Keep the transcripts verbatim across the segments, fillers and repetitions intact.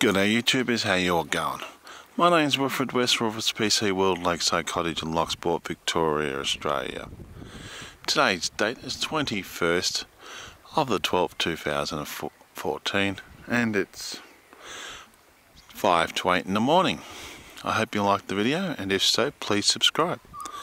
G'day YouTubers, how you all going? My name's Wilfred, West Wilfred's P C World, Lakeside Cottage in Locksport, Victoria, Australia. Today's date is twenty-first of the twelfth two thousand fourteen and it's five to eight in the morning. I hope you liked the video, and if so, please subscribe.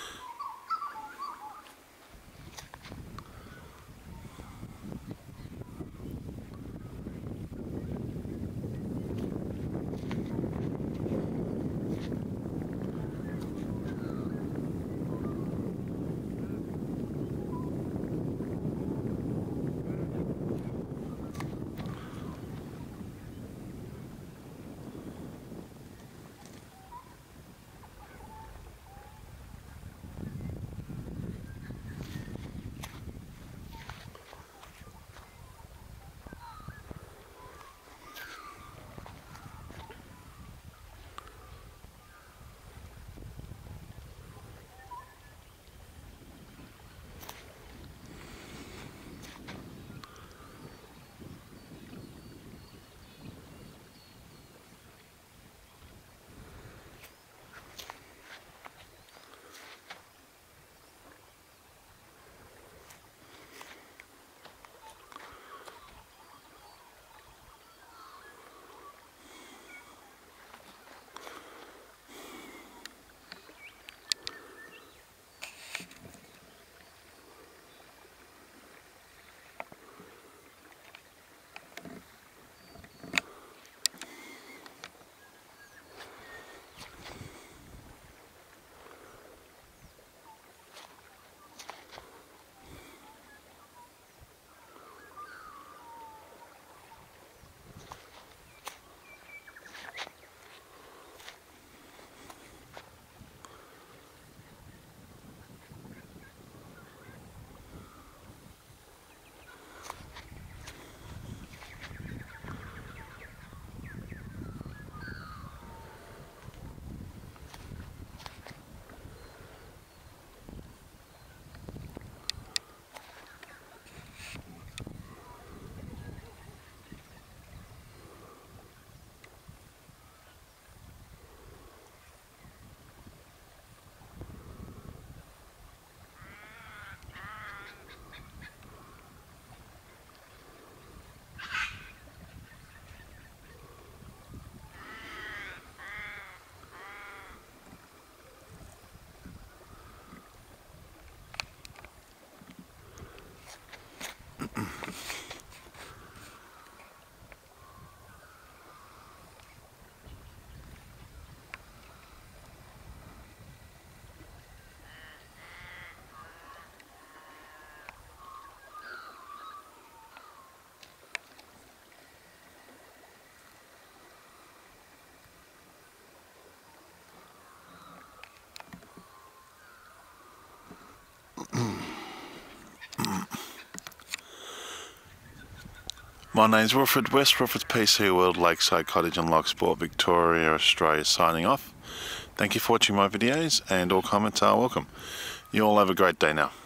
My name's Wilfred, West Wilfred's P C World, Lakeside Cottage in Locksport, Victoria, Australia, signing off. Thank you for watching my videos, and all comments are welcome. You all have a great day now.